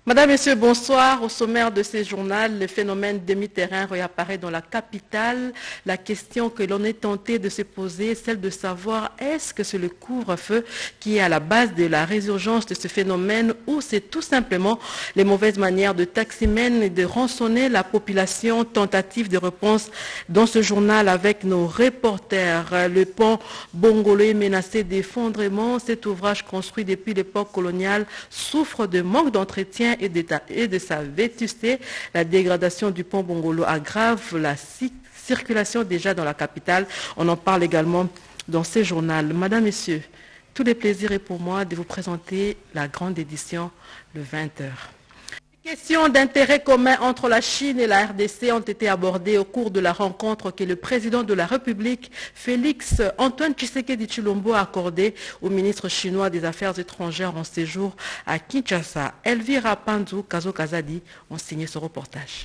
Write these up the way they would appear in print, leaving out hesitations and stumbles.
Madame, Messieurs, bonsoir. Au sommaire de ce journal, le phénomène demi-terrain réapparaît dans la capitale. La question que l'on est tenté de se poser, celle de savoir est-ce que c'est le couvre-feu qui est à la base de la résurgence de ce phénomène ou c'est tout simplement les mauvaises manières de taximènes et de rançonner la population. Tentative de réponse dans ce journal avec nos reporters. Le pont Bongolo est menacé d'effondrement. Cet ouvrage construit depuis l'époque coloniale souffre de manque d'entretien et de sa vétusté. La dégradation du pont Bongolo aggrave la circulation déjà dans la capitale. On en parle également dans ce journal. Madame, Messieurs, tous les plaisirs est pour moi de vous présenter la grande édition le 20h. Les questions d'intérêt commun entre la Chine et la RDC ont été abordées au cours de la rencontre que le président de la République, Félix Antoine Tshisekedi Tshilombo, a accordée au ministre chinois des Affaires étrangères en séjour à Kinshasa. Elvira Pandu Kazo-Kazadi ont signé ce reportage.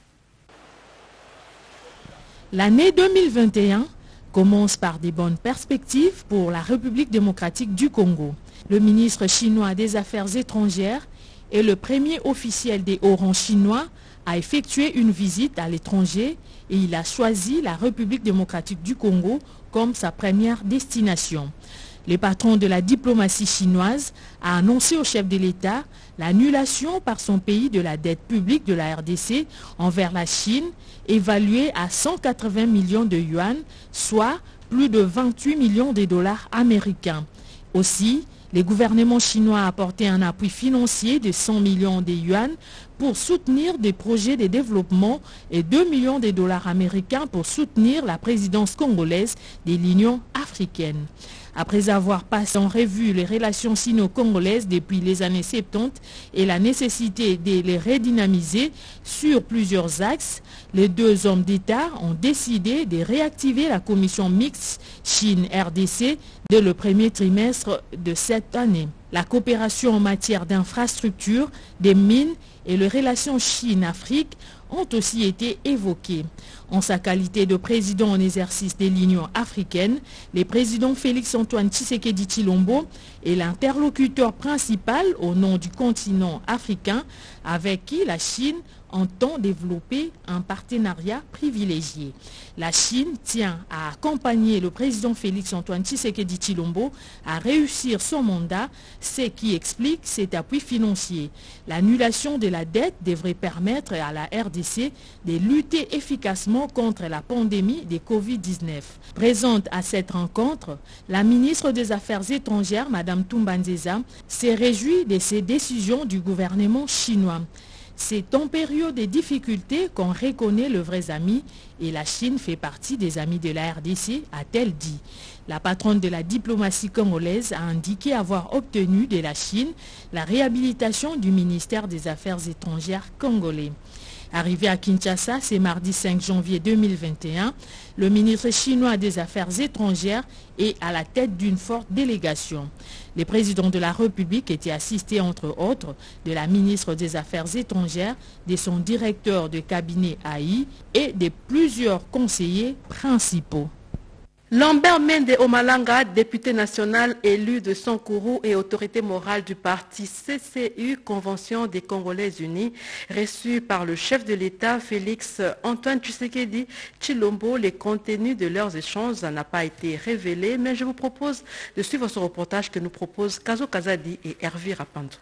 L'année 2021 commence par des bonnes perspectives pour la République démocratique du Congo. Le ministre chinois des Affaires étrangères et le premier officiel des hauts rangs chinois a effectué une visite à l'étranger et il a choisi la République démocratique du Congo comme sa première destination. Le patron de la diplomatie chinoise a annoncé au chef de l'État l'annulation par son pays de la dette publique de la RDC envers la Chine, évaluée à 180 millions de yuan, soit plus de 28 millions de dollars américains. Aussi, le gouvernement chinois a apporté un appui financier de 100 millions de yuan pour soutenir des projets de développement et 2 millions de dollars américains pour soutenir la présidence congolaise de l'Union africaine. Après avoir passé en revue les relations sino-congolaises depuis les années 70 et la nécessité de les redynamiser sur plusieurs axes, les deux hommes d'État ont décidé de réactiver la commission mixte Chine-RDC dès le premier trimestre de cette année. La coopération en matière d'infrastructures, des mines et les relations Chine-Afrique ont aussi été évoquées. En sa qualité de président en exercice de l'Union africaine, le président Félix Antoine Tshisekedi Tshilombo est l'interlocuteur principal au nom du continent africain avec qui la Chine entend développer un partenariat privilégié. La Chine tient à accompagner le président Félix Antoine Tshisekedi Tshilombo à réussir son mandat, ce qui explique cet appui financier. L'annulation de la dette devrait permettre à la RDC de lutter efficacement contre la pandémie de Covid-19. Présente à cette rencontre, la ministre des Affaires étrangères, Mme Toumba Nzeza, s'est réjouie de ces décisions du gouvernement chinois. C'est en période de difficultés qu'on reconnaît le vrai ami et la Chine fait partie des amis de la RDC, a-t-elle dit. La patronne de la diplomatie congolaise a indiqué avoir obtenu de la Chine la réhabilitation du ministère des Affaires étrangères congolais. Arrivé à Kinshasa, c'est mardi 5 janvier 2021, le ministre chinois des Affaires étrangères est à la tête d'une forte délégation. Le président de la République était assisté, entre autres, de la ministre des Affaires étrangères, de son directeur de cabinet AI et de plusieurs conseillers principaux. Lambert Mende Omalanga, député national élu de Sankourou et autorité morale du parti CCU, Convention des Congolais Unis, reçu par le chef de l'État, Félix Antoine Tshisekedi Tshilombo. Les contenus de leurs échanges n'a pas été révélé, mais je vous propose de suivre ce reportage que nous proposent Kazo-Kazadi et Hervé Rapandou.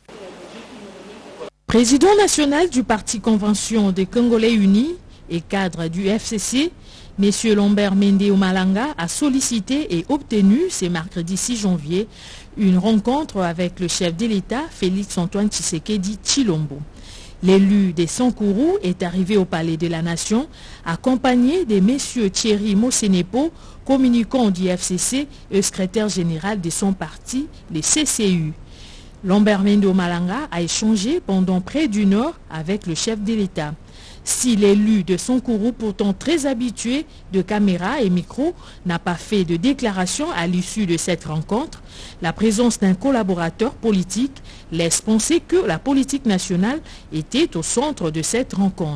Président national du parti Convention des Congolais Unis et cadre du FCC, M. Lambert Mende Omalanga a sollicité et obtenu, ce mercredi 6 janvier, une rencontre avec le chef de l'État, Félix Antoine Tshisekedi Tshilombo. L'élu des Sankourou est arrivé au Palais de la Nation, accompagné de M. Thierry Mosenepo, communicant du FCC et secrétaire général de son parti, le CCU. Lambert Mende Omalanga a échangé pendant près d'une heure avec le chef de l'État. Si l'élu de Sankourou, pourtant très habitué de caméras et micros, n'a pas fait de déclaration à l'issue de cette rencontre, la présence d'un collaborateur politique laisse penser que la politique nationale était au centre de cette rencontre.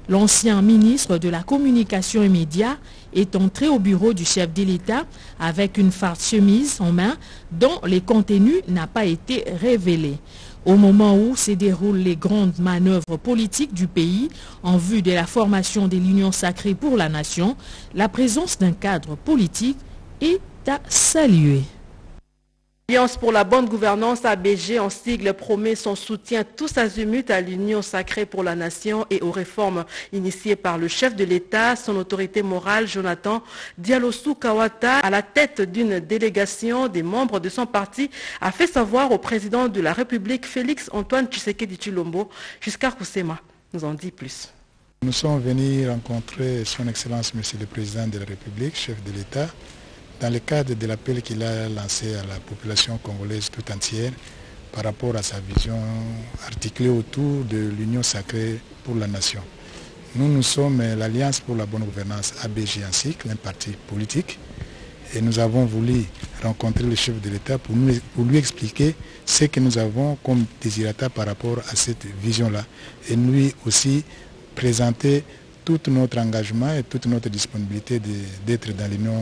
L'ancien ministre de la Communication et Médias est entré au bureau du chef de l'État avec une farce chemise en main dont les contenus n'ont pas été révélés. Au moment où se déroulent les grandes manœuvres politiques du pays en vue de la formation de l'Union sacrée pour la nation, la présence d'un cadre politique est à saluer. L'Alliance pour la bonne gouvernance ABG en sigle promet son soutien tous azimuts à l'Union sacrée pour la nation et aux réformes initiées par le chef de l'État, son autorité morale Jonathan Dialossou Kawata, à la tête d'une délégation des membres de son parti, a fait savoir au président de la République Félix Antoine Tshisekedi Tshilombo. Giscard Koussema nous en dit plus. Nous sommes venus rencontrer son Excellence Monsieur le Président de la République, chef de l'État, dans le cadre de l'appel qu'il a lancé à la population congolaise tout entière par rapport à sa vision articulée autour de l'Union sacrée pour la nation. Nous sommes l'Alliance pour la bonne gouvernance ABG en cycle, un parti politique, et nous avons voulu rencontrer le chef de l'État pour lui expliquer ce que nous avons comme désirata par rapport à cette vision-là, et lui aussi présenter tout notre engagement et toute notre disponibilité d'être dans l'Union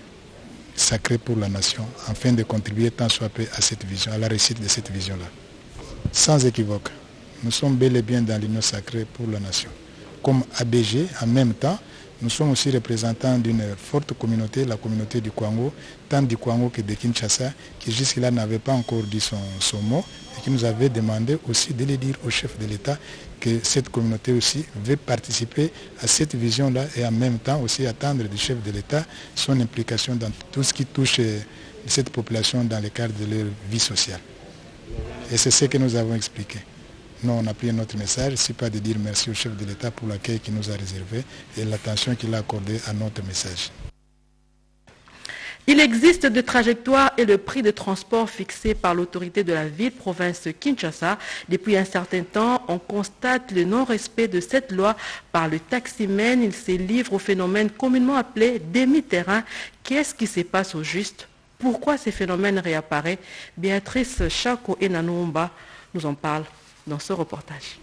sacré pour la nation, afin de contribuer tant soit peu à cette vision, à la réussite de cette vision-là. Sans équivoque, nous sommes bel et bien dans l'union sacrée pour la nation. Comme ABG, en même temps, nous sommes aussi représentants d'une forte communauté, la communauté du Kwango, tant du Kwango que de Kinshasa, qui jusque-là n'avait pas encore dit son mot, et qui nous avait demandé aussi de le dire au chef de l'État que cette communauté aussi veut participer à cette vision-là et en même temps aussi attendre du chef de l'État son implication dans tout ce qui touche cette population dans le cadre de leur vie sociale. Et c'est ce que nous avons expliqué. Nous, on a pris notre message, ce n'est pas de dire merci au chef de l'État pour l'accueil qu'il nous a réservé et l'attention qu'il a accordée à notre message. Il existe des trajectoires et le prix de transport fixé par l'autorité de la ville-province Kinshasa. Depuis un certain temps, on constate le non-respect de cette loi par le taximène. Il se livre au phénomène communément appelé demi-terrain. Qu'est-ce qui se passe au juste? Pourquoi ces phénomènes réapparaissent? Béatrice Chako et Nanoumba nous en parlent dans ce reportage.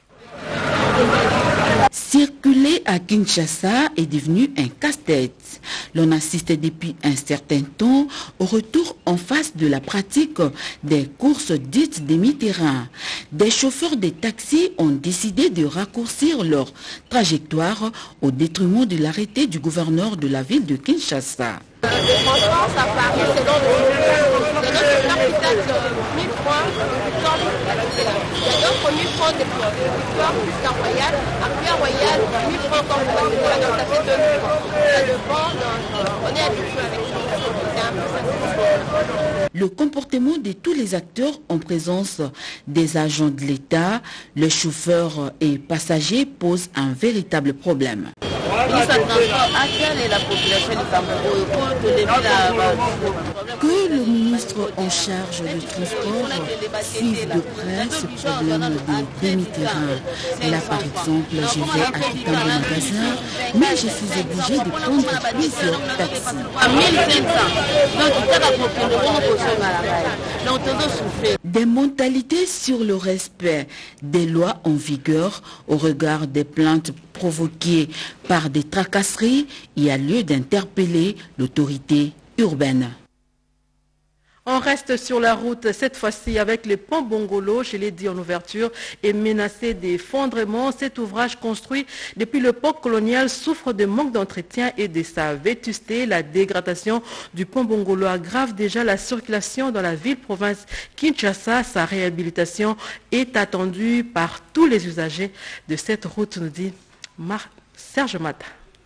Circuler à Kinshasa est devenu un casse-tête. L'on assiste depuis un certain temps au retour en face de la pratique des courses dites demi-terrain. Des chauffeurs de taxis ont décidé de raccourcir leur trajectoire au détriment de l'arrêté du gouverneur de la ville de Kinshasa. Les transports, ça varie selon le peut-être 1000 francs, il y a d'autres 1000 francs de Victoire jusqu'à Royal. Après à Royal, 1000 francs comme vous voyez, donc ça fait 2000 francs. Ça dépend, on est habitué avec ça. Le comportement de tous les acteurs en présence des agents de l'État, les chauffeurs et passagers pose un véritable problème. Que le ministre en charge du transport suive de près ce problème des demi-terrains. Là, par exemple, je vais à Kitamba magasin, mais je suis obligé de prendre plusieurs taxis. Des mentalités sur le respect des lois en vigueur au regard des plaintes provoquées par des tracasseries, il y a lieu d'interpeller l'autorité urbaine. On reste sur la route, cette fois-ci avec le pont Bongolo, je l'ai dit en ouverture, est menacé d'effondrement. Cet ouvrage construit depuis l'époque coloniale souffre de manque d'entretien et de sa vétusté. La dégradation du pont Bongolo aggrave déjà la circulation dans la ville-province Kinshasa. Sa réhabilitation est attendue par tous les usagers de cette route, nous dit Serge Mata.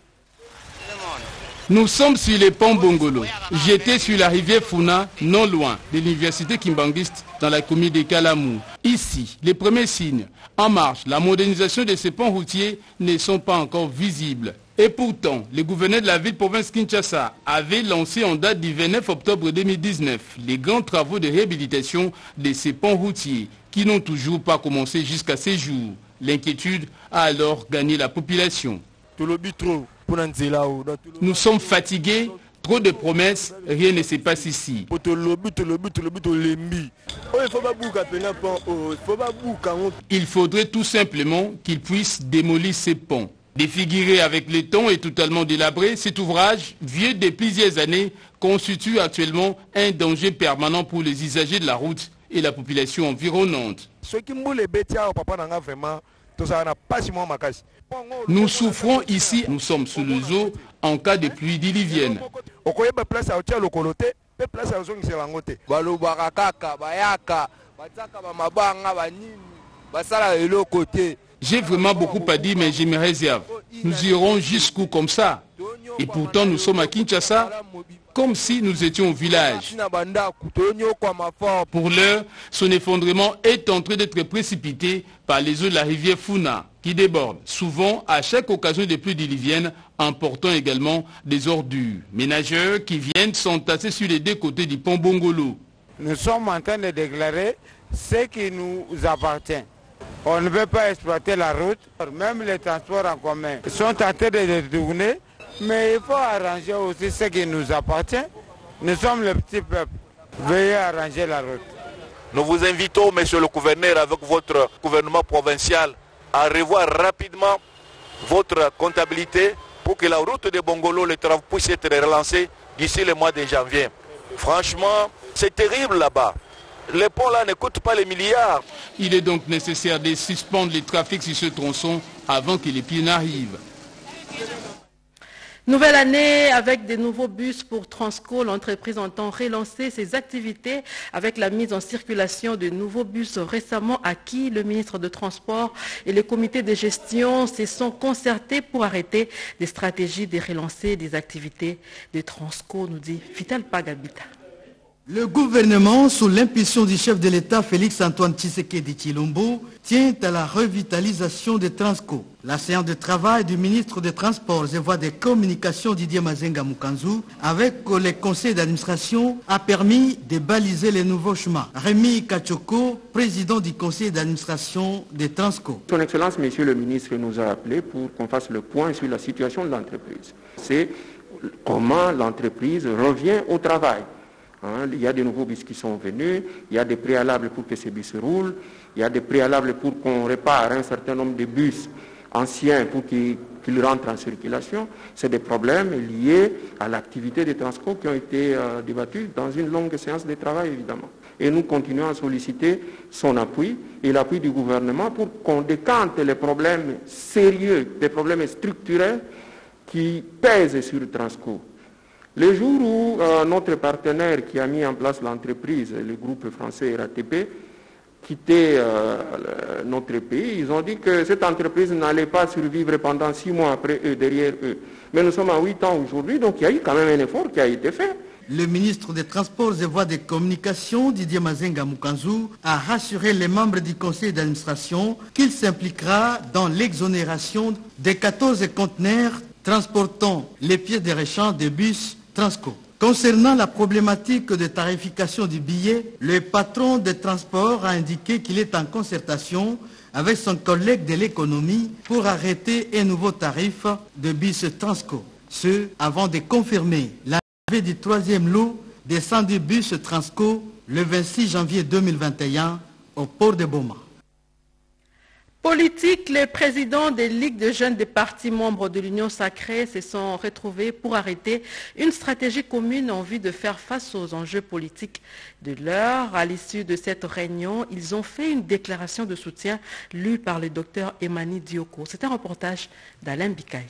Nous sommes sur le pont Bongolo. J'étais sur la rivière Funa, non loin de l'université Kimbanguiste, dans la commune de Kalamou. Ici, les premiers signes en marche, la modernisation de ces ponts routiers ne sont pas encore visibles. Et pourtant, le gouverneur de la ville-province Kinshasa avait lancé en date du 29 octobre 2019 les grands travaux de réhabilitation de ces ponts routiers qui n'ont toujours pas commencé jusqu'à ces jours. L'inquiétude a alors gagné la population. Nous sommes fatigués, Trop de promesses, rien ne se passe ici. Il faudrait tout simplement qu'ils puissent démolir ces ponts. Défiguré avec les tons et totalement délabré, cet ouvrage, vieux de plusieurs années, constitue actuellement un danger permanent pour les usagers de la route et la population environnante. Nous souffrons ici, nous sommes sous le zoo en cas de pluie diluvienne. J'ai vraiment beaucoup à dire, mais je me réserve. Nous irons jusqu'où comme ça? Et pourtant, nous sommes à Kinshasa, comme si nous étions au village. Pour l'heure, son effondrement est en train d'être précipité par les eaux de la rivière Funa, qui débordent souvent à chaque occasion des pluies diluviennes, emportant également des ordures ménagères qui viennent s'entasser sur les deux côtés du pont Bongolo. Nous sommes en train de déclarer ce qui nous appartient. On ne veut pas exploiter la route, même les transports en commun sont en train de détourner, mais il faut arranger aussi ce qui nous appartient. Nous sommes le petit peuple. Veuillez arranger la route. Nous vous invitons, monsieur le gouverneur, avec votre gouvernement provincial, à revoir rapidement votre comptabilité pour que la route de Bongolo, les travaux puissent être relancés d'ici le mois de janvier. Franchement, c'est terrible là-bas. Les ponts là ne coûtent pas les milliards. Il est donc nécessaire de suspendre les trafics sur ce tronçon avant que les pieds n'arrivent. Nouvelle année avec des nouveaux bus pour Transco. L'entreprise entend relancer ses activités avec la mise en circulation de nouveaux bus récemment acquis. Le ministre de Transport et le comité de gestion se sont concertés pour arrêter des stratégies de relancer des activités de Transco, nous dit Vital Pagabita. Le gouvernement, sous l'impulsion du chef de l'État Félix-Antoine Tshisekedi Tshilombo, tient à la revitalisation de Transco. La séance de travail du ministre des Transports et Voies de Communication Didier Mazenga Mukanzu avec les conseils d'administration a permis de baliser les nouveaux chemins. Rémi Kachoko, président du conseil d'administration de Transco. Son Excellence, Monsieur le ministre, nous a appelé pour qu'on fasse le point sur la situation de l'entreprise. C'est comment l'entreprise revient au travail. Il y a des nouveaux bus qui sont venus, il y a des préalables pour que ces bus roulent, il y a des préalables pour qu'on répare un certain nombre de bus anciens pour qu'ils rentrent en circulation. C'est des problèmes liés à l'activité des transports qui ont été débattus dans une longue séance de travail, évidemment. Et nous continuons à solliciter son appui et l'appui du gouvernement pour qu'on décante les problèmes sérieux, des problèmes structurels qui pèsent sur le Transco. Le jour où notre partenaire qui a mis en place l'entreprise, le groupe français RATP, quittait notre pays, ils ont dit que cette entreprise n'allait pas survivre pendant 6 mois après eux, derrière eux. Mais nous sommes à 8 ans aujourd'hui, donc il y a eu quand même un effort qui a été fait. Le ministre des Transports et Voies de Communication, Didier Mazenga Mukanzu, a rassuré les membres du conseil d'administration qu'il s'impliquera dans l'exonération des 14 conteneurs transportant les pièces de rechange des bus Transco. Concernant la problématique de tarification du billet, le patron des transports a indiqué qu'il est en concertation avec son collègue de l'économie pour arrêter un nouveau tarif de bus Transco. Ce, avant de confirmer l'arrivée du 3e lot des 110 bus Transco le 26 janvier 2021 au port de Boma. Politique, les présidents des ligues de jeunes des partis membres de l'Union sacrée se sont retrouvés pour arrêter une stratégie commune en vue de faire face aux enjeux politiques de l'heure. À l'issue de cette réunion, ils ont fait une déclaration de soutien lue par le docteur Emani Dioko. C'est un reportage d'Alain Bikaï.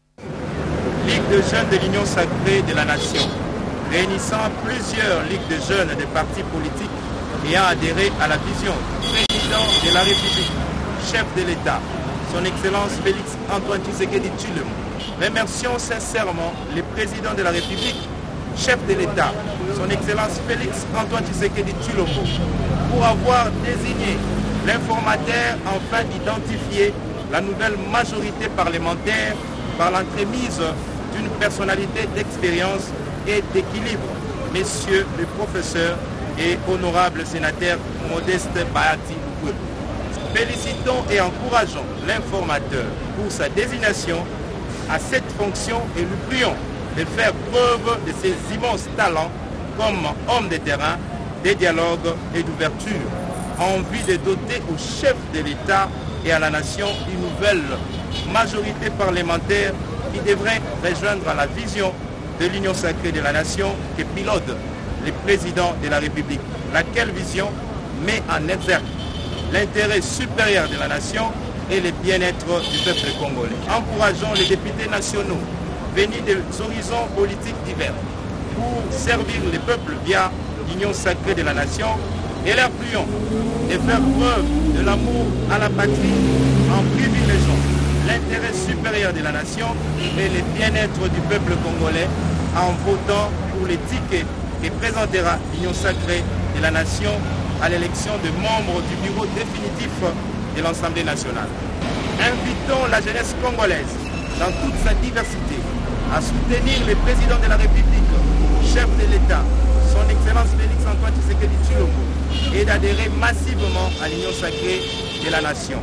Ligue de jeunes de l'Union sacrée de la nation, réunissant plusieurs ligues de jeunes des partis politiques ayant adhéré à la vision du président de la République, chef de l'État, son Excellence Félix-Antoine Tshisekedi Tshilombo. Remercions sincèrement le président de la République, chef de l'État, son Excellence Félix-Antoine Tshisekedi Tshilombo, pour avoir désigné l'informateur afin d'identifier la nouvelle majorité parlementaire par l'entremise d'une personnalité d'expérience et d'équilibre, messieurs le professeur et honorable sénateur Modeste Bahati. Félicitons et encourageons l'informateur pour sa désignation à cette fonction et lui prions de faire preuve de ses immenses talents comme homme de terrain, des dialogues et d'ouverture, en vue de doter au chef de l'État et à la nation une nouvelle majorité parlementaire qui devrait rejoindre la vision de l'Union sacrée de la nation que pilote le président de la République. Laquelle vision met en exergue l'intérêt supérieur de la nation et le bien-être du peuple congolais. Encourageons les députés nationaux venus des horizons politiques divers pour servir le peuple via l'Union sacrée de la nation et leur prions de faire preuve de l'amour à la patrie en privilégiant l'intérêt supérieur de la nation et le bien-être du peuple congolais en votant pour les tickets que présentera l'Union sacrée de la nation à l'élection de membres du bureau définitif de l'Assemblée nationale. Invitons la jeunesse congolaise dans toute sa diversité à soutenir le président de la République, chef de l'État, son Excellence Félix Antoine Tshisekedi Tshilombo, et d'adhérer massivement à l'Union sacrée de la nation.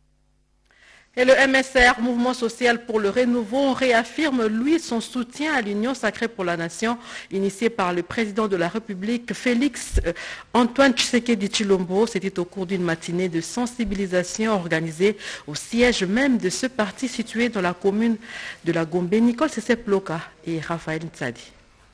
Et le MSR, Mouvement social pour le renouveau, réaffirme, lui, son soutien à l'Union sacrée pour la nation, initiée par le président de la République, Félix Antoine Tshisekedi Tshilombo. C'était au cours d'une matinée de sensibilisation organisée au siège même de ce parti situé dans la commune de la Gombe. Nicole Seseploka et Raphaël Ntsadi.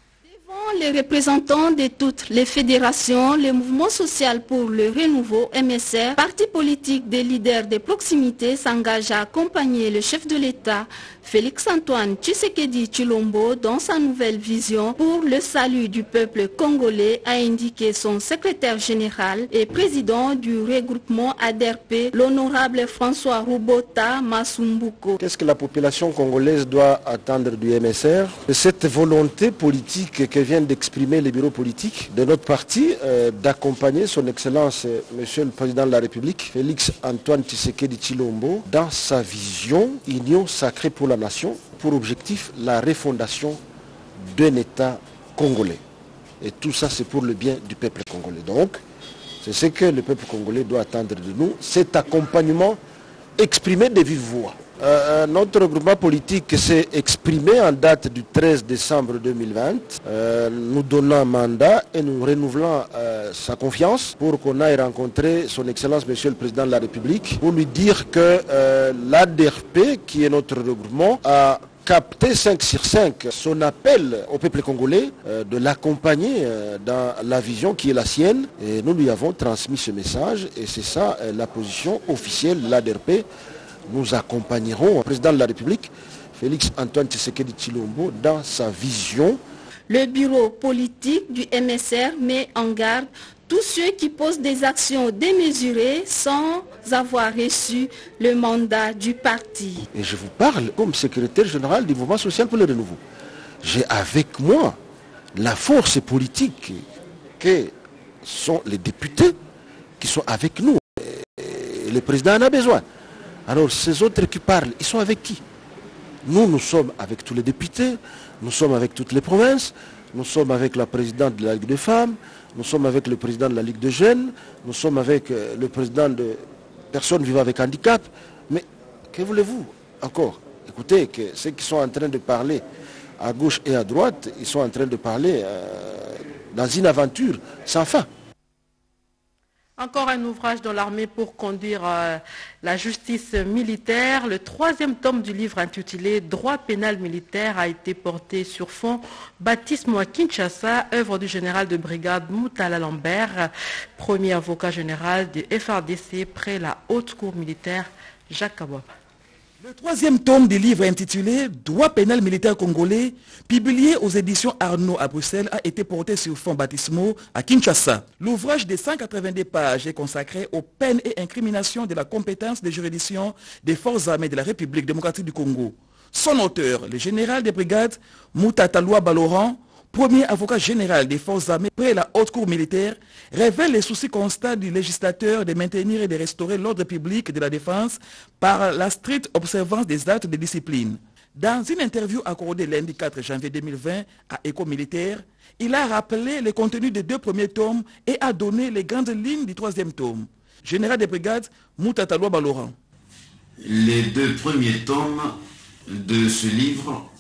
Les représentants de toutes les fédérations, le mouvement social pour le renouveau, MSR, parti politique des leaders de proximité s'engage à accompagner le chef de l'État, Félix-Antoine Tshisekedi Tshilombo, dans sa nouvelle vision pour le salut du peuple congolais, a indiqué son secrétaire général et président du regroupement ADRP, l'honorable François Roubota Masumbuko. Qu'est-ce que la population congolaise doit attendre du MSR? Cette volonté politique que vient d'exprimer les bureaux politiques de notre parti, d'accompagner son Excellence, Monsieur le Président de la République, Félix-Antoine Tshisekedi Tshilombo, dans sa vision Union sacrée pour la nation, pour objectif la refondation d'un État congolais. Et tout ça, c'est pour le bien du peuple congolais. Donc, c'est ce que le peuple congolais doit attendre de nous, cet accompagnement exprimé de vive voix. Notre regroupement politique s'est exprimé en date du 13 décembre 2020, nous donnant un mandat et nous renouvelant sa confiance pour qu'on aille rencontrer son Excellence Monsieur le Président de la République pour lui dire que l'ADRP, qui est notre regroupement, a capté 5 sur 5 son appel au peuple congolais de l'accompagner dans la vision qui est la sienne. Et nous lui avons transmis ce message et c'est ça la position officielle de l'ADRP. Nous accompagnerons le président de la République, Félix-Antoine Tshisekedi Tshilombo, dans sa vision. Le bureau politique du MSR met en garde tous ceux qui posent des actions démesurées sans avoir reçu le mandat du parti. Et je vous parle comme secrétaire général du mouvement social pour le renouveau. J'ai avec moi la force politique que sont les députés qui sont avec nous. Et le président en a besoin. Alors ces autres qui parlent, ils sont avec qui? Nous sommes avec tous les députés, nous sommes avec toutes les provinces, nous sommes avec la présidente de la Ligue des femmes, nous sommes avec le président de la Ligue des jeunes, nous sommes avec le président de personnes vivant avec handicap. Mais que voulez-vous encore? Écoutez, que ceux qui sont en train de parler à gauche et à droite, ils sont en train de parler dans une aventure sans fin. Encore un ouvrage dans l'armée pour conduire la justice militaire. Le 3e tome du livre intitulé « Droit pénal militaire » a été porté sur fond baptisme à Kinshasa, œuvre du général de brigade Moutala Lambert, premier avocat général du FRDC près la haute cour militaire Jacques Kabouaba. Le 3e tome du livre intitulé « Droit pénal militaire congolais » publié aux éditions Arnaud à Bruxelles a été porté sur fonds baptismaux à Kinshasa. L'ouvrage de 182 pages est consacré aux peines et incriminations de la compétence de juridiction des forces armées de la République démocratique du Congo. Son auteur, le général des brigades Moutatalwa Baloran, premier avocat général des forces armées près la haute cour militaire, révèle les soucis constants du législateur de maintenir et de restaurer l'ordre public de la défense par la stricte observance des actes de discipline. Dans une interview accordée lundi 4 janvier 2020 à Éco Militaire, il a rappelé le contenu des 2 premiers tomes et a donné les grandes lignes du 3e tome. Général des brigades Moutatalwa Baloran. Les 2 premiers tomes de ce livre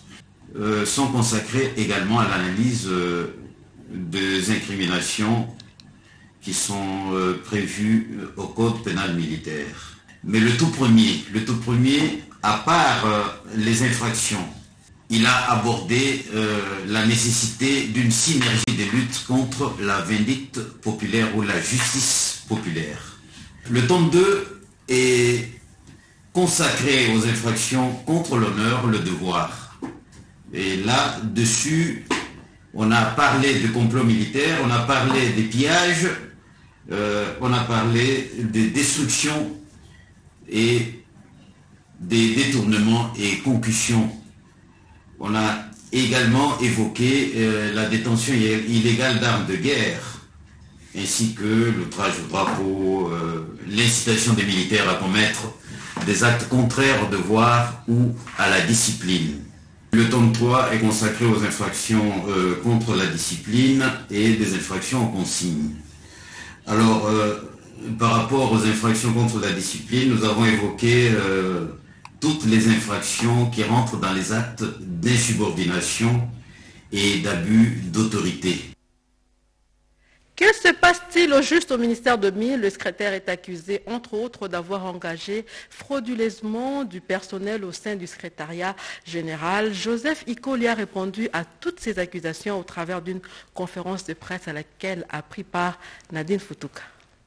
sont consacrés également à l'analyse des incriminations qui sont prévues au code pénal militaire. Mais le tout premier, à part les infractions, il a abordé la nécessité d'une synergie de lutte contre la vindicte populaire ou la justice populaire. Le tome 2 est consacré aux infractions contre l'honneur, le devoir. Et là-dessus, on a parlé de complot militaire, on a parlé des pillages, on a parlé des destructions et des détournements et concussions. On a également évoqué la détention illégale d'armes de guerre, ainsi que l'outrage au drapeau, l'incitation des militaires à commettre des actes contraires au devoir ou à la discipline. Le tome 3 est consacré aux infractions contre la discipline et des infractions en consigne. Alors, par rapport aux infractions contre la discipline, nous avons évoqué toutes les infractions qui rentrent dans les actes d'insubordination et d'abus d'autorité. Que se passe-t-il au juste au ministère de Mines? Le secrétaire est accusé, entre autres, d'avoir engagé frauduleusement du personnel au sein du secrétariat général. Joseph Ikoli a répondu à toutes ces accusations au travers d'une conférence de presse à laquelle a pris part Nadine Futuka.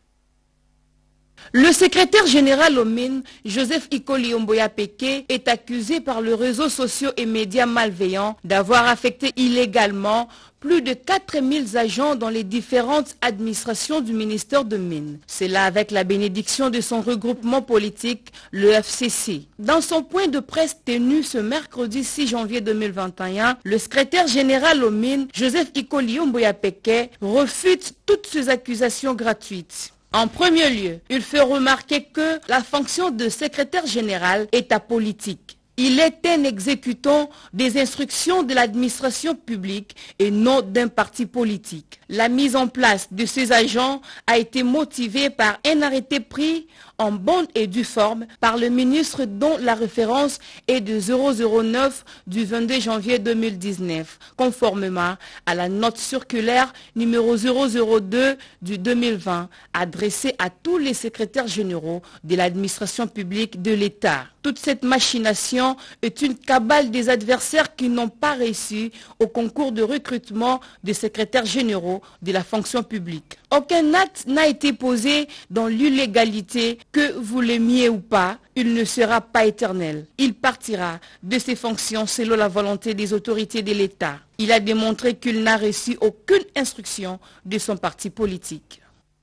Le secrétaire général aux mines, Joseph Ikoli Omboya Peke, est accusé par les réseaux sociaux et médias malveillants d'avoir affecté illégalement plus de 4000 agents dans les différentes administrations du ministère de Mines. C'est là avec la bénédiction de son regroupement politique, le FCC. Dans son point de presse tenu ce mercredi 6 janvier 2021, le secrétaire général aux Mines, Joseph Ikoli Omboya Peke, refute toutes ces accusations gratuites. En premier lieu, il fait remarquer que la fonction de secrétaire général est apolitique. Il est un exécutant des instructions de l'administration publique et non d'un parti politique. La mise en place de ces agents a été motivée par un arrêté pris en bonne et due forme par le ministre dont la référence est de 009 du 22 janvier 2019, conformément à la note circulaire numéro 002 du 2020, adressée à tous les secrétaires généraux de l'administration publique de l'État. Toute cette machination est une cabale des adversaires qui n'ont pas réussi au concours de recrutement des secrétaires généraux de la fonction publique. Aucun acte n'a été posé dans l'illégalité, que vous l'aimiez ou pas, il ne sera pas éternel. Il partira de ses fonctions selon la volonté des autorités de l'État. Il a démontré qu'il n'a reçu aucune instruction de son parti politique.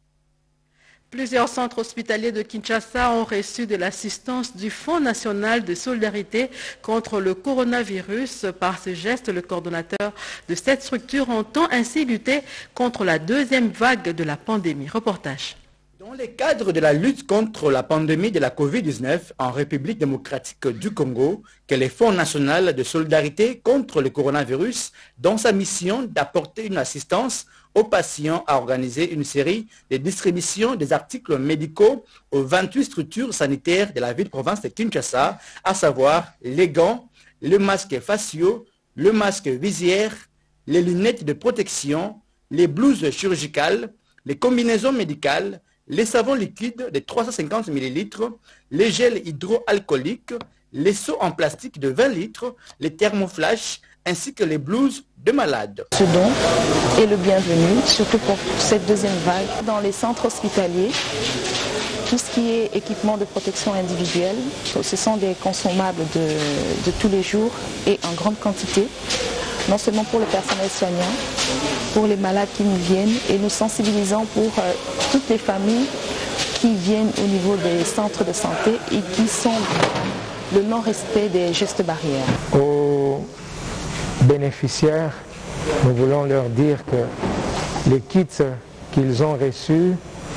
Plusieurs centres hospitaliers de Kinshasa ont reçu de l'assistance du Fonds national de solidarité contre le coronavirus. Par ce geste, le coordonnateur de cette structure entend ainsi lutter contre la deuxième vague de la pandémie. Reportage. Dans le cadre de la lutte contre la pandémie de la Covid-19 en République démocratique du Congo, que le Fonds national de solidarité contre le coronavirus, dans sa mission d'apporter une assistance aux patients, a organisé une série de distributions des articles médicaux aux 28 structures sanitaires de la ville-province de Kinshasa, à savoir les gants, le masque faciaux, le masque visière, les lunettes de protection, les blouses chirurgicales, les combinaisons médicales, les savons liquides de 350 ml, les gels hydroalcooliques, les seaux en plastique de 20 litres, les thermoflash, ainsi que les blouses de malades. Ce don est le bienvenu, surtout pour cette deuxième vague. Dans les centres hospitaliers, tout ce qui est équipement de protection individuelle, ce sont des consommables de tous les jours et en grande quantité, non seulement pour le personnel soignant, pour les malades qui nous viennent, et nous sensibilisons pour toutes les familles qui viennent au niveau des centres de santé et qui sont le non-respect des gestes barrières. Aux bénéficiaires, nous voulons leur dire que les kits qu'ils ont reçus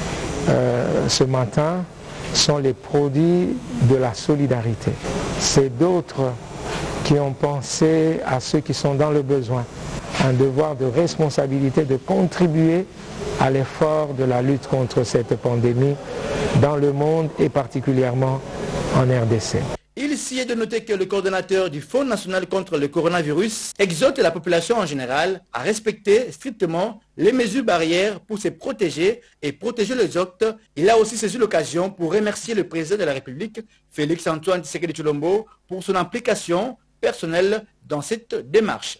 ce matin sont les produits de la solidarité. C'est d'autres qui ont pensé à ceux qui sont dans le besoin. Un devoir de responsabilité de contribuer à l'effort de la lutte contre cette pandémie dans le monde et particulièrement en RDC. Il Ici est de noter que le coordonnateur du Fonds national contre le coronavirus exhorte la population en général à respecter strictement les mesures barrières pour se protéger et protéger les autres. Il a aussi saisi l'occasion pour remercier le président de la République, Félix Antoine Tshisekedi Tshilombo, pour son implication personnelle dans cette démarche.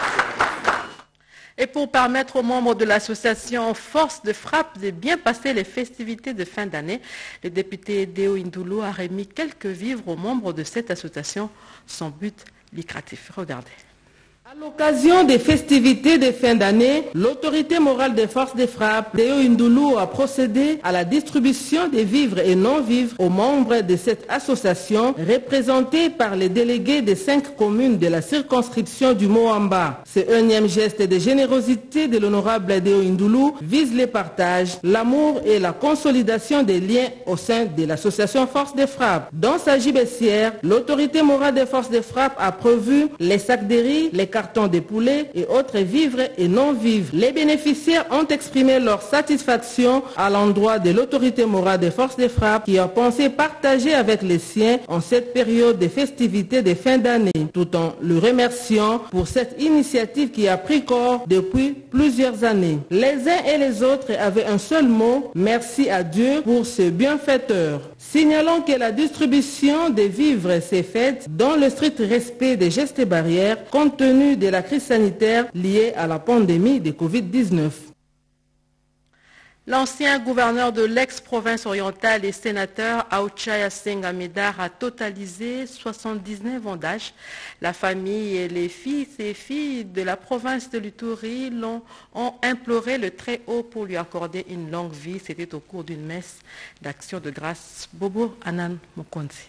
Et pour permettre aux membres de l'association Force de Frappe de bien passer les festivités de fin d'année, le député Deo Indulu a remis quelques vivres aux membres de cette association sans but lucratif. Regardez. À l'occasion des festivités de fin d'année, l'autorité morale des forces de frappe, Deo Indulu, a procédé à la distribution des vivres et non-vivres aux membres de cette association représentée par les délégués des 5 communes de la circonscription du Moamba. Ce énième geste de générosité de l'honorable Deo Indulu vise le partage, l'amour et la consolidation des liens au sein de l'association Force de frappe. Dans sa gibecière, l'autorité morale des forces de frappe a prévu les sacs de riz, les cartons de poulet et autres vivres et non-vivres. Les bénéficiaires ont exprimé leur satisfaction à l'endroit de l'autorité morale des forces de frappe qui a pensé partager avec les siens en cette période de festivités de fin d'année, tout en le remerciant pour cette initiative qui a pris corps depuis plusieurs années. Les uns et les autres avaient un seul mot: merci à Dieu pour ce bienfaiteur. Signalons que la distribution des vivres s'est faite dans le strict respect des gestes barrières compte tenu de la crise sanitaire liée à la pandémie de Covid-19. L'ancien gouverneur de l'ex-province orientale et sénateur Aouchaya Senga Medar a totalisé 79 ans d'âge. La famille et les fils et filles de la province de l'Ituri ont imploré le Très-Haut pour lui accorder une longue vie. C'était au cours d'une messe d'action de grâce. Bobo Anan Mokonzi.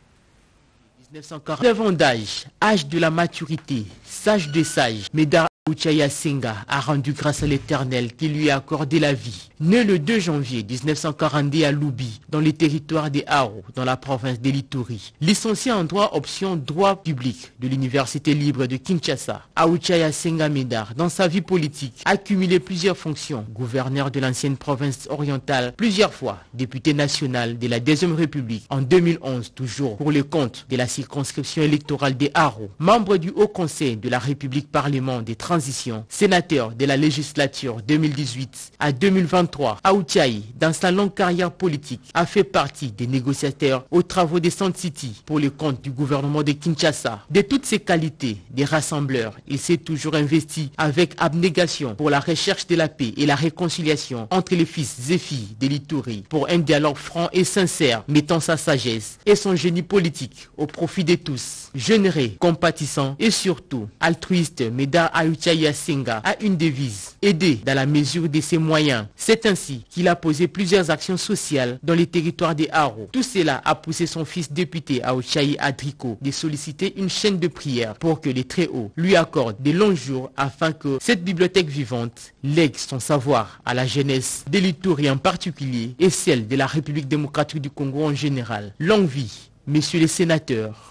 1949 ans d'âge, âge de la maturité, sage de sage, Medar Aouchaya Senga a rendu grâce à l'Éternel qui lui a accordé la vie. Né le 2 janvier 1942 à Loubi, dans les territoires des Haro, dans la province de l'Ituri. Licencié en droit option droit public de l'Université libre de Kinshasa, Aouchaya Senga Medar, dans sa vie politique, a cumulé plusieurs fonctions. Gouverneur de l'ancienne province orientale, plusieurs fois député national de la Deuxième République, en 2011 toujours pour le compte de la circonscription électorale des Haro. Membre du Haut Conseil de la République Parlement des Transitions, sénateur de la législature 2018 à 2023, Aouchaya, dans sa longue carrière politique, a fait partie des négociateurs aux travaux des Sun City pour le compte du gouvernement de Kinshasa. De toutes ses qualités, des rassembleurs, il s'est toujours investi avec abnégation pour la recherche de la paix et la réconciliation entre les fils et filles de l'Ituri pour un dialogue franc et sincère, mettant sa sagesse et son génie politique au profit de tous. Généreux, compatissant et surtout altruiste, Medar Aouchaya Senga a une devise: aider dans la mesure de ses moyens. C'est ainsi qu'il a posé plusieurs actions sociales dans les territoires des Haro. Tout cela a poussé son fils député Aouchaya Adriko de solliciter une chaîne de prière pour que les Très-Hauts lui accordent de longs jours afin que cette bibliothèque vivante lègue son savoir à la jeunesse de l'Ituri en particulier et celle de la République démocratique du Congo en général. Longue vie, messieurs les sénateurs.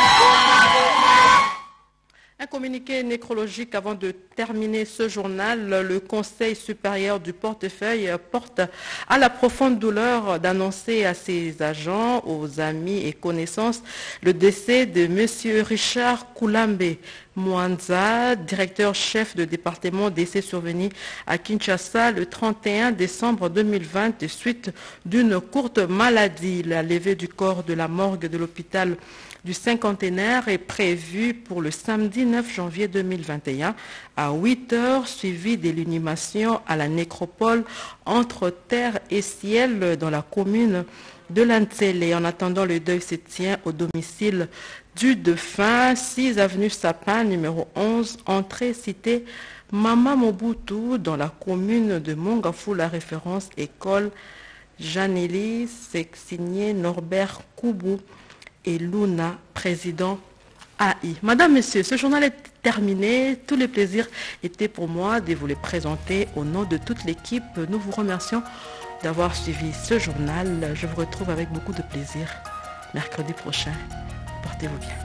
Un communiqué nécrologique avant de terminer ce journal. Le Conseil supérieur du portefeuille porte à la profonde douleur d'annoncer à ses agents, aux amis et connaissances le décès de M. Richard Koulambe Mwanza, directeur-chef de département, décès survenu à Kinshasa le 31 décembre 2020 suite d'une courte maladie. La levée du corps de la morgue de l'hôpital du cinquantenaire est prévue pour le samedi 9 janvier 2021 à 8h, suivi de l'inhumation à la nécropole entre terre et ciel dans la commune de Lantsele. En attendant, le deuil se tient au domicile du défunt, 6 avenue Sapin, numéro 11, entrée cité Mama Mobutu, dans la commune de Mongafou. La référence école Janelli, c'est signé Norbert Koubou et Luna, président AI. Madame, Monsieur, ce journal est terminé. Tous les plaisirs étaient pour moi de vous les présenter au nom de toute l'équipe. Nous vous remercions d'avoir suivi ce journal. Je vous retrouve avec beaucoup de plaisir mercredi prochain. Portez-vous bien.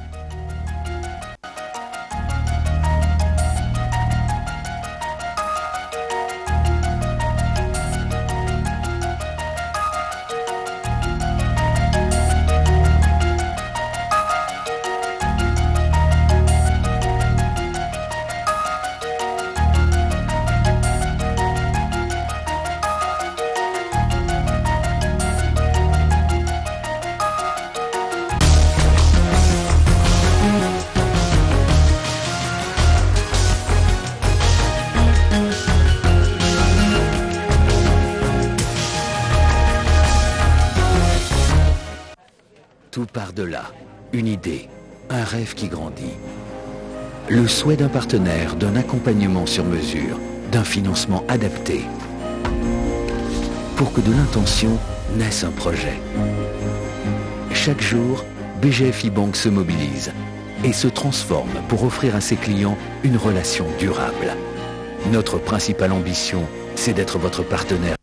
tout part de là. Une idée, un rêve qui grandit. Le souhait d'un partenaire, d'un accompagnement sur mesure, d'un financement adapté. Pour que de l'intention naisse un projet. Chaque jour, BGFI Banque se mobilise et se transforme pour offrir à ses clients une relation durable. Notre principale ambition, c'est d'être votre partenaire.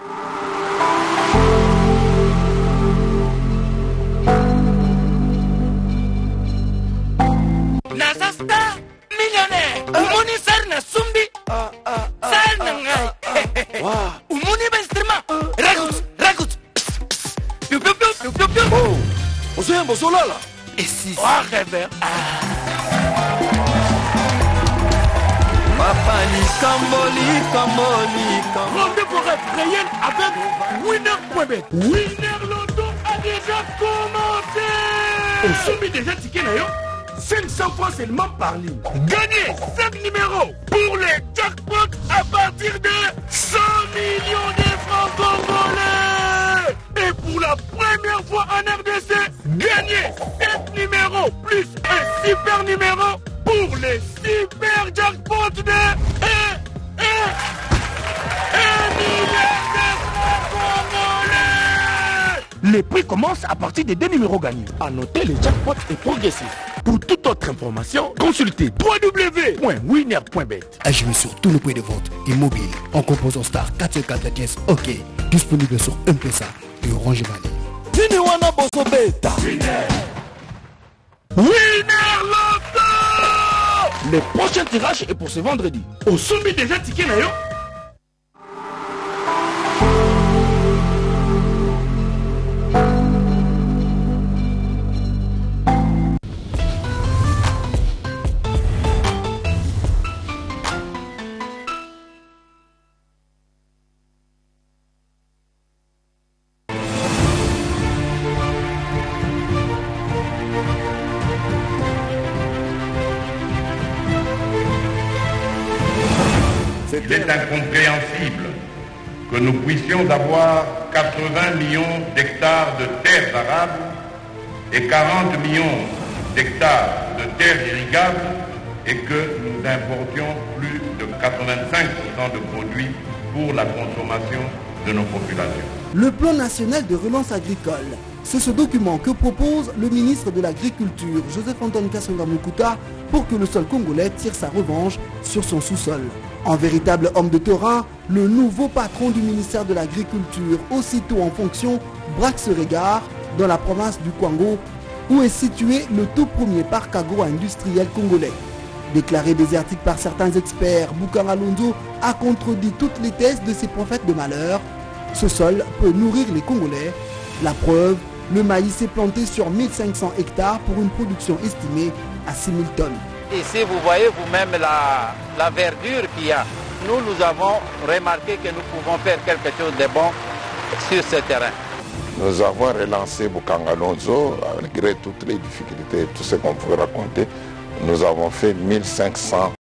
Et si Rendez-vous réel avec Winner.bet. Winner Loto a déjà commencé. On soumet déjà ticket d'ailleurs 500 francs seulement par ligne. Gagnez 5 numéros pour les jackpots à partir de 100 millions de francs congolais. Et pour la première fois en RDC, gagnez 7 numéros plus un super numéro pour les super jackpots de 1 milliard de francs congolais. Les prix commencent à partir des 2 numéros gagnés. À noter, le jackpot est progressif. Pour toute autre information, consultez www.winner.bet. À jouer sur tous les points de vente et mobile en composant star 404 OK. Disponible sur M-Pesa et Orange Money. Winner Loto. Le prochain tirage est pour ce vendredi. Au sommet déjà ticket d'ailleurs. Il est incompréhensible que nous puissions avoir 80 millions d'hectares de terres arables et 40 millions d'hectares de terres irrigables et que nous importions plus de 85% de produits pour la consommation de nos populations. Le plan national de relance agricole, c'est ce document que propose le ministre de l'Agriculture, Joseph-Antoine Kasonga Mukuta, pour que le sol congolais tire sa revanche sur son sous-sol. En véritable homme de terrain, le nouveau patron du ministère de l'Agriculture, aussitôt en fonction, braque ce regard dans la province du Kwango, où est situé le tout premier parc agro-industriel congolais. Déclaré désertique par certains experts, Boukan Alonso a contredit toutes les thèses de ces prophètes de malheur. Ce sol peut nourrir les Congolais. La preuve, le maïs est planté sur 1500 hectares pour une production estimée à 6000 tonnes. Ici, vous voyez vous-même la verdure qu'il y a. Nous avons remarqué que nous pouvons faire quelque chose de bon sur ce terrain. Nous avons relancé Boukan Alonso, malgré toutes les difficultés, tout ce qu'on peut raconter. Nous avons fait 1500